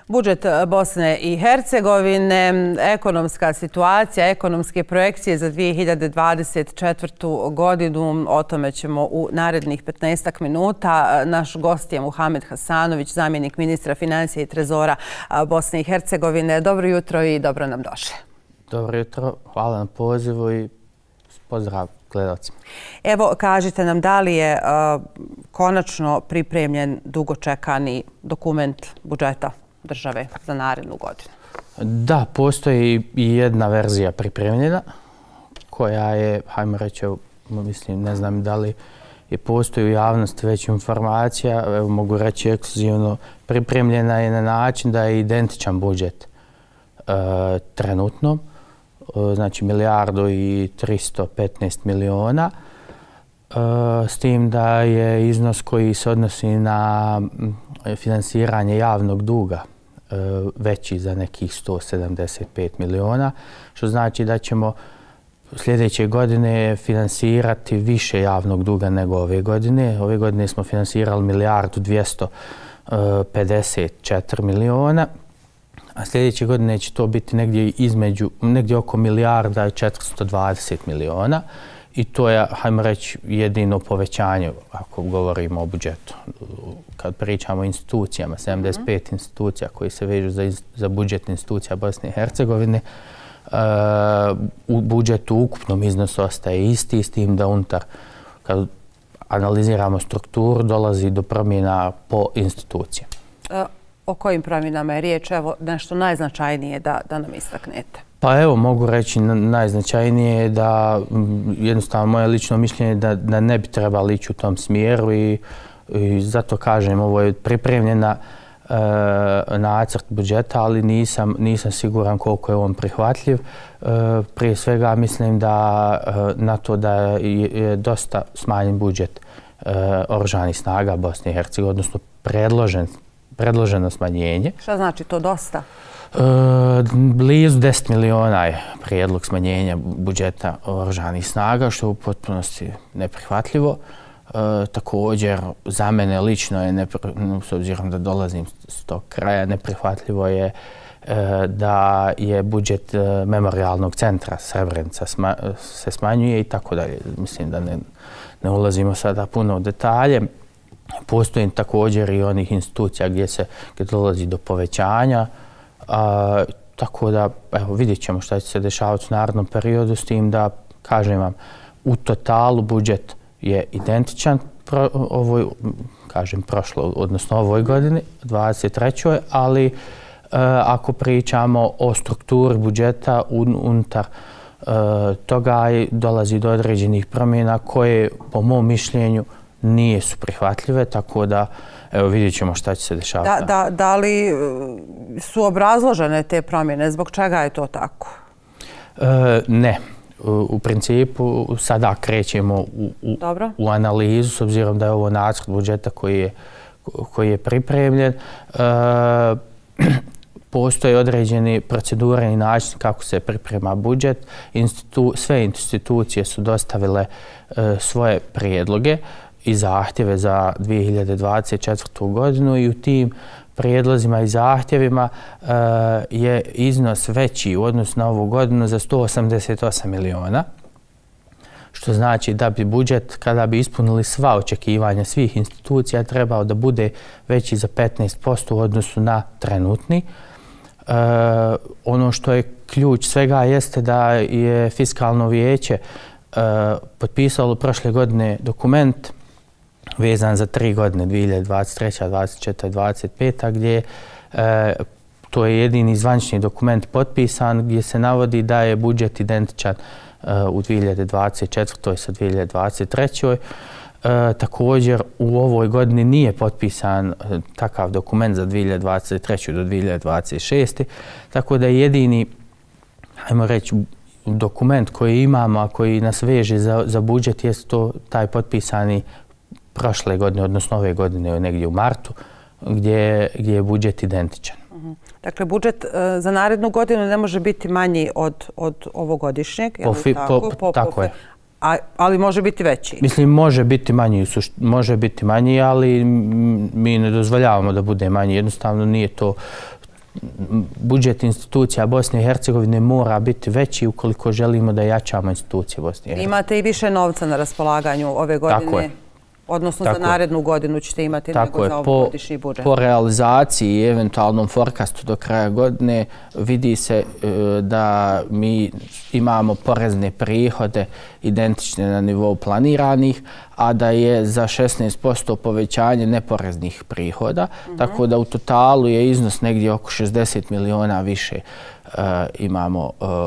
Budžet Bosne i Hercegovine, ekonomska situacija, ekonomske projekcije za 2024. godinu. O tome ćemo u narednih 15 minuta. Naš gost je Muhamed Hasanović, zamjenik ministra financija i trezora Bosne i Hercegovine. Dobro jutro i dobro nam došli. Dobro jutro, hvala na pozivu i pozdrav gledalcima. Evo, kažite nam da li je konačno pripremljen dugočekani dokument budžeta države za narednu godinu? Da, postoji i jedna verzija pripremljena koja je, hajmo reći, mislim, ne znam da li je postoji u javnosti već informacija, evo mogu reći ekskluzivno, pripremljena je na način da je identičan budžet trenutno, znači 1.315 miliona, s tim da je iznos koji se odnosi na finansiranje javnog duga veći za nekih 175 miliona, što znači da ćemo sljedeće godine finansirati više javnog duga nego ove godine. Ove godine smo finansirali 1.254 miliona, a sljedeće godine će to biti negdje oko 1.420 miliona. I to je, hajmo reći, jedino povećanje ako govorimo o budžetu. Kad pričamo o institucijama, 75 institucija koji se vežu za budžet institucija Bosne i Hercegovine, u budžetu ukupnom iznosu ostaje isti, s tim da unutar, kad analiziramo strukturu, dolazi do promjena po institucijama. O kojim promjenama je riječ? Evo, nešto najznačajnije da nam istaknete. Pa evo, mogu reći najznačajnije je da jednostavno moje lično mišljenje da ne bi trebali ići u tom smjeru i zato kažem, ovo je pripremljena nacrt budžeta, ali nisam siguran koliko je on prihvatljiv. Prije svega mislim na to da je dosta smanjen budžet oružanih snaga Bosne i Hercegovine, odnosno predloženo smanjenje. Šta znači to dosta? Blizu 10 miliona je prijedlog smanjenja budžeta oružanih snaga, što je u potpunosti neprihvatljivo. Također, za mene lično je, s obzirom da dolazim s tog kraja, neprihvatljivo je da je budžet memorialnog centra Srebrenica se smanjuje i tako dalje. Mislim da ne ulazimo sada puno u detalje. Postoji također i onih institucija gdje dolazi do povećanja. Tako da, evo, vidjet ćemo šta će se dešavati u narednom periodu, s tim da, kažem vam, u totalu budžet je identičan odnosno ovoj godini, 23. ali ako pričamo o strukturi budžeta unutar toga dolazi do određenih promjena koje, po mom mišljenju, nisu prihvatljive, tako da evo, vidjet ćemo šta će se dešavati. Da li su obrazložene te promjene? Zbog čega je to tako? Ne. U principu sada krećemo u analizu, s obzirom da je ovo nacrt budžeta koji je pripremljen. Postoje određeni procedure i način kako se priprema budžet. Sve institucije su dostavile svoje prijedloge i zahtjeve za 2024. godinu i u tim prijedlozima i zahtjevima je iznos veći u odnosu na ovu godinu za 188 miliona, što znači da bi budžet, kada bi ispunili sva očekivanja svih institucija, trebao da bude veći za 15% u odnosu na trenutni. Ono što je ključ svega jeste da je Fiskalno vijeće potpisalo prošle godine dokument vezan za 3 godine, 2023, 2024 i 2025, gdje to je jedini zvanični dokument potpisan gdje se navodi da je budžet identičan u 2024. sa 2023. Također u ovoj godini nije potpisan takav dokument za 2023. do 2026. Tako da jedini, ajmo reći, dokument koji imamo, a koji nas veže za budžet, je to taj potpisani prošle godine, odnosno ove godine, negdje u martu, gdje je budžet identičan. Dakle, budžet za narednu godinu ne može biti manji od ovogodišnjeg? Tako je. Ali može biti veći? Mislim, može biti manji, ali mi ne dozvoljavamo da bude manji. Jednostavno nije to budžet institucija Bosne i Hercegovine mora biti veći ukoliko želimo da jačamo institucije Bosne i Hercegovine. Imate i više novca na raspolaganju ove godine? Tako je. Odnosno za narednu godinu ćete imati nego za ovogodišnji budžet? Po realizaciji i eventualnom forecastu do kraja godine vidi se da mi imamo porezne prihode identične na nivou planiranih, a da je za 16% povećanje neporeznih prihoda, tako da u totalu je iznos negdje oko 60 miliona više imamo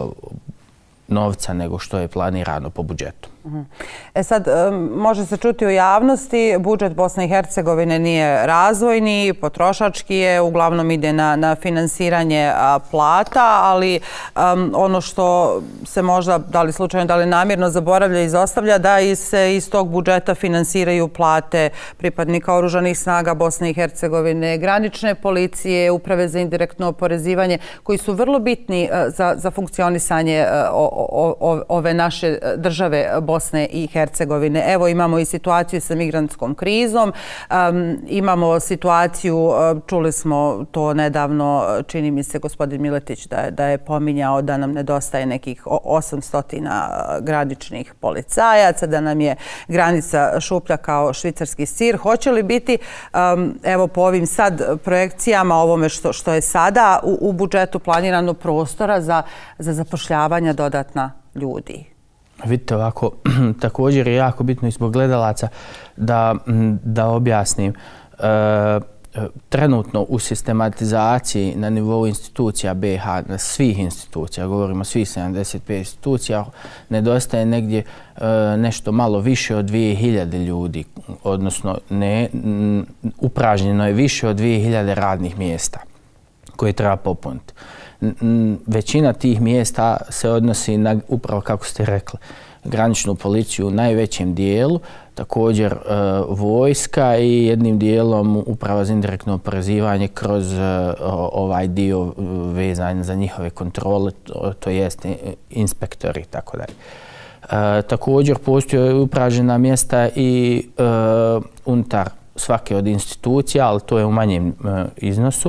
novca nego što je planirano po budžetu. Sad, može se čuti u javnosti, budžet Bosne i Hercegovine nije razvojni, potrošački je, uglavnom ide na finansiranje plata, ali ono što se možda, da li slučajno, da li namjerno zaboravlja i izostavlja, da se iz tog budžeta finansiraju plate pripadnika oružanih snaga Bosne i Hercegovine, granične policije, uprave za indirektno oporezivanje, koji su vrlo bitni za funkcionisanje ove naše države Bosne i Hercegovine. Evo imamo i situaciju sa migrantskom krizom, imamo situaciju, čuli smo to nedavno, čini mi se gospodin Miletić da je pominjao da nam nedostaje nekih 800 graničnih policajaca, da nam je granica šuplja kao švicarski sir. Hoće li biti, evo po ovim sad projekcijama, ovome što je sada u budžetu planirano, prostora za zapošljavanje dodatna ljudi? Vidite ovako, također je jako bitno i zbog gledalaca da objasnim. Trenutno u sistematizaciji na nivou institucija BiH, na svih institucija, govorimo svih 75 institucija, nedostaje negdje nešto malo više od 2000 ljudi, odnosno upražnjeno je više od 2000 radnih mjesta koje treba popuniti. Većina tih mjesta se odnosi na, upravo kako ste rekli, graničnu policiju u najvećem dijelu, također vojska i jednim dijelom uprava za indirektno oporezivanje kroz ovaj dio vezan za njihove kontrole, to jest inspektori i tako dalje. Također postoje upražnjena mjesta i unutar svake od institucija, ali to je u manjem iznosu.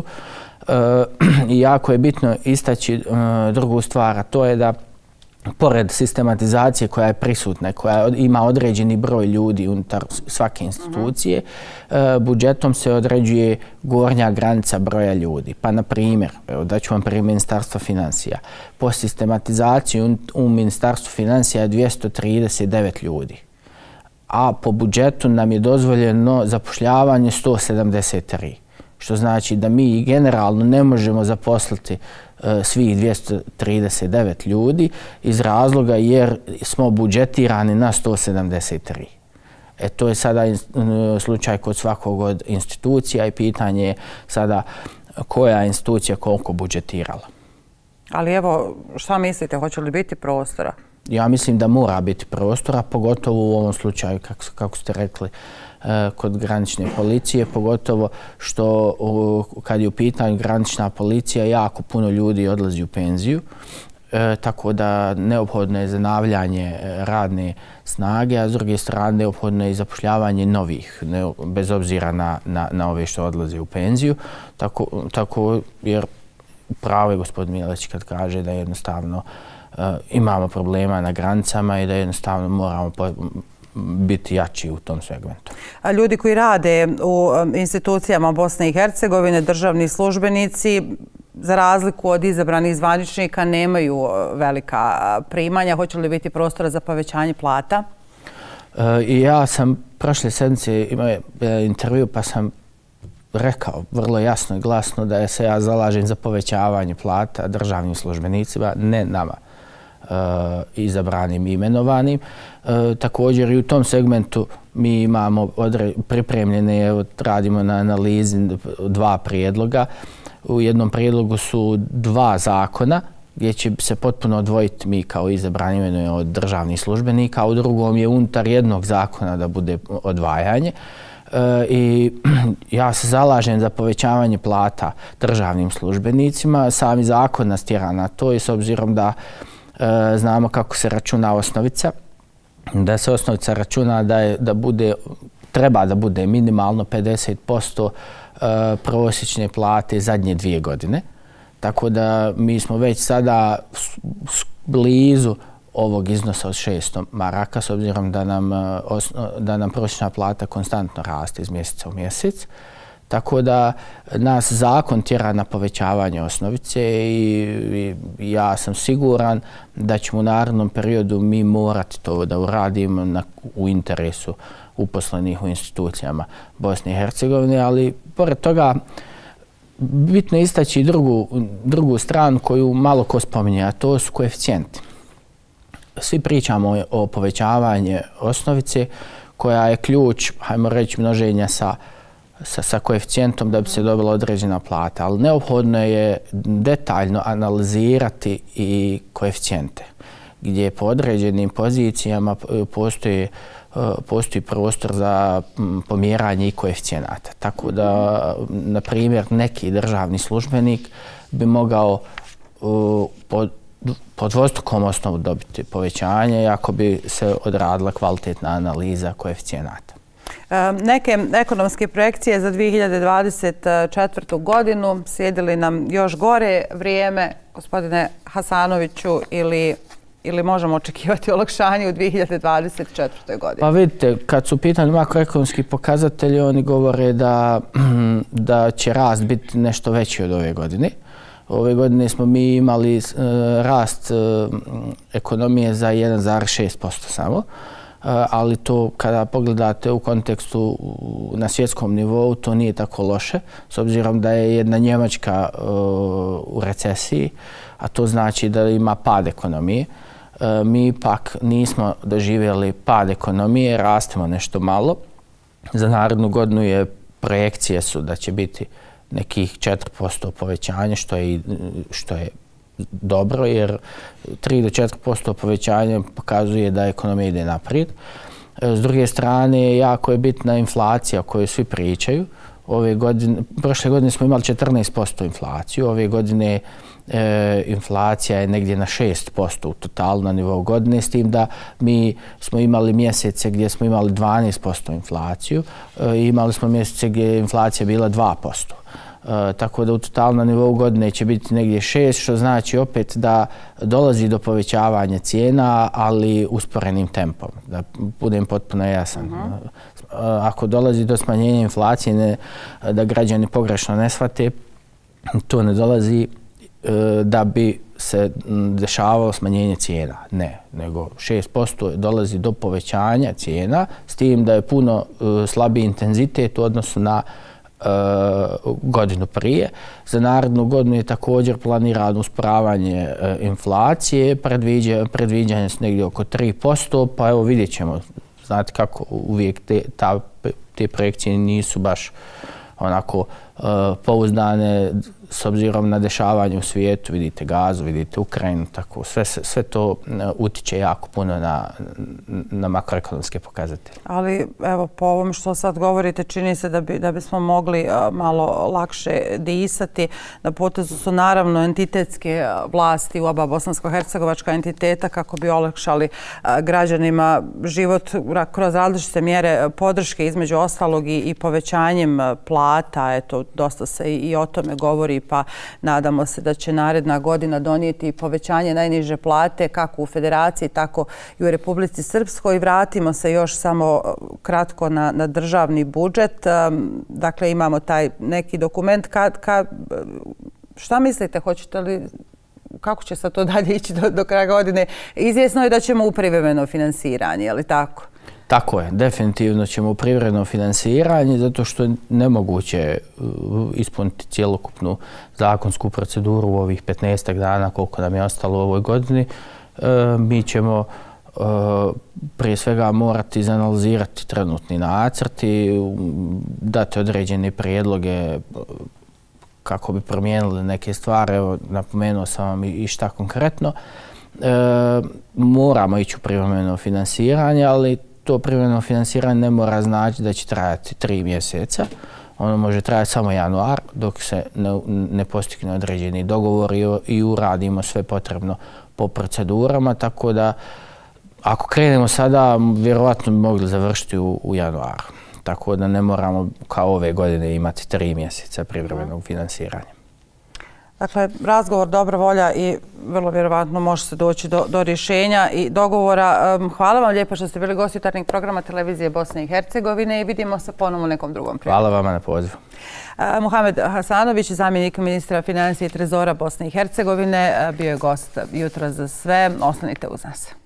I jako je bitno istaći drugu stvar, a to je da pored sistematizacije koja je prisutna, koja ima određeni broj ljudi unutar svake institucije, budžetom se određuje gornja granica broja ljudi. Pa na primjer, daću vam primjer Ministarstva financija. Po sistematizaciji u Ministarstvu financija je 239 ljudi, a po budžetu nam je dozvoljeno zapošljavanje 173. Što znači da mi generalno ne možemo zaposliti svih 239 ljudi iz razloga jer smo budžetirani na 173. To je sada slučaj kod svakog od institucija i pitanje je sada koja institucija koliko budžetirala. Ali evo, šta mislite, hoće li biti prostora? Ja mislim da mora biti prostora, pogotovo u ovom slučaju, kako ste rekli, kod granične policije, pogotovo što kad je u pitanju granična policija, jako puno ljudi odlazi u penziju, tako da neophodno je zanavljanje radne snage, a s druge strane neophodno je i zapošljavanje novih, bez obzira na ove što odlaze u penziju. Tako jer pravo je gospodin Miletić kad kaže da jednostavno imamo problema na granicama i da jednostavno moramo biti jači u tom segmentu. A ljudi koji rade u institucijama Bosne i Hercegovine, državni službenici, za razliku od izabranih zvaničnika, nemaju velika primanja. Hoće li biti prostora za povećanje plata? Ja sam prošle sedmice imao intervju pa sam rekao vrlo jasno i glasno da se ja zalažem za povećavanje plata državnim službenicima, ne nama izabranim i imenovanim. Također i u tom segmentu mi imamo pripremljene, radimo na analizi 2 prijedloga. U jednom prijedlogu su 2 zakona gdje će se potpuno odvojiti mi kao izabrani imenujemo od državnih službenika, a u drugom je unutar jednog zakona da bude odvajanje. I ja se zalažem za povećavanje plata državnim službenicima. Sami zakon nas tjera na to i s obzirom da znamo kako se računa osnovica, da se osnovica računa treba da bude minimalno 50% prosječne plate zadnje 2 godine. Tako da mi smo već sada blizu ovog iznosa od 600 maraka, s obzirom da nam prosječna plata konstantno raste iz mjeseca u mjesec. Tako da nas zakon tjera na povećavanje osnovice i ja sam siguran da ćemo u narednom periodu mi morati to da uradimo u interesu uposlenih u institucijama Bosne i Hercegovine, ali pored toga bitno je istaći drugu stranu koju malo ko spominje, a to su koeficijenti. Svi pričamo o povećavanju osnovice koja je ključ, hajmo reći, množenja sa koeficijentom da bi se dobila određena plata, ali neophodno je detaljno analizirati i koeficijente, gdje po određenim pozicijama postoji prostor za pomjeranje i koeficijenata. Tako da, na primjer, neki državni službenik bi mogao po dvostrukom osnovu dobiti povećanje ako bi se odradila kvalitetna analiza koeficijenata. Neke ekonomske projekcije za 2024. godinu slijedili nam još gore vrijeme, gospodine Hasanoviću, ili možemo očekivati olakšanje u 2024. godini? Pa vidite, kad su u pitanju makroekonomski pokazatelji, oni govore da će rast biti nešto veći od ove godine. Ove godine smo mi imali rast ekonomije za 1,6% samo, ali to kada pogledate u kontekstu na svjetskom nivou, to nije tako loše, s obzirom da je jedna Njemačka u recesiji, a to znači da ima pad ekonomije. Mi ipak nismo doživjeli pad ekonomije, rastemo nešto malo. Za narednu godinu projekcije su da će biti nekih 4% povećanja, što je dobro, jer 3 do 4% povećanja pokazuje da ekonomija ide naprijed. S druge strane, jako je bitna inflacija o kojoj svi pričaju. Prošle godine smo imali 14% inflaciju, ove godine inflacija je negdje na 6% u totalu na nivou godine, s tim da mi smo imali mjesece gdje smo imali 12% inflaciju i imali smo mjesece gdje je inflacija bila 2%. Tako da u totalu na nivou godine će biti negdje 6, što znači opet da dolazi do povećavanja cijena, ali usporenim tempom, da budem potpuno jasan. Ako dolazi do smanjenja inflacije, da građani pogrešno ne shvate, to ne dolazi da bi se dešavalo smanjenje cijena. Ne, nego 6% dolazi do povećanja cijena, s tim da je puno slabiji intenzitet u odnosu na godinu prije. Za narednu godinu je također planirano usporavanje inflacije, predviđanje su negdje oko 3%, pa evo vidjet ćemo. Znate kako uvijek te projekcije nisu baš onako pouzdane s obzirom na dešavanje u svijetu, vidite Gazu, vidite Ukrajinu, tako sve to utiče jako puno na makroekonomske pokazatelje. Ali evo, po ovom što sad govorite, čini se da bismo mogli malo lakše disati. Na potezu su naravno entitetske vlasti u oba bosansko-hercegovačka entiteta kako bi olakšali građanima život kroz različite mjere podrške, između ostalog i povećanjem plata. Eto, dosta se i o tome govori, pa nadamo se da će naredna godina donijeti povećanje najniže plate kako u Federaciji, tako i u Republici Srpskoj. Vratimo se još samo kratko na državni budžet. Dakle, imamo taj neki dokument. Šta mislite, hoćete li, kako će sad to dalje ići do kraja godine? Izvjesno je da ćemo u privremeno finansiranje, je li tako? Tako je, definitivno ćemo u privremeno finansiranje zato što je nemoguće ispuniti cjelokupnu zakonsku proceduru u ovih 15 dana koliko nam je ostalo u ovoj godini. Mi ćemo prije svega morati izanalizirati trenutni nacrt i dati određene prijedloge kako bi promijenili neke stvari. Evo, napomenuo sam vam i šta konkretno. Moramo ići u privremeno finansiranje, ali to privremeno finansiranje ne mora znači da će trajati 3 mjeseca. Ono može trajati samo januar dok se ne postigne određeni dogovor i uradimo sve potrebno po procedurama. Tako da ako krenemo sada, vjerovatno bi mogli završiti u januaru. Tako da ne moramo kao ove godine imati 3 mjeseca privremenog finansiranja. Dakle, razgovor, dobra volja i vrlo vjerovatno može se doći do rješenja i dogovora. Hvala vam lijepo što ste bili gosti jutarnjeg programa Televizije Bosne i Hercegovine i vidimo se ponovno u nekom drugom prijedlogu. Hvala vama na pozivu. Muhamed Hasanović, zamjenik ministra financija i trezora Bosne i Hercegovine, bio je gost Jutra za sve. Ostanite uz nas.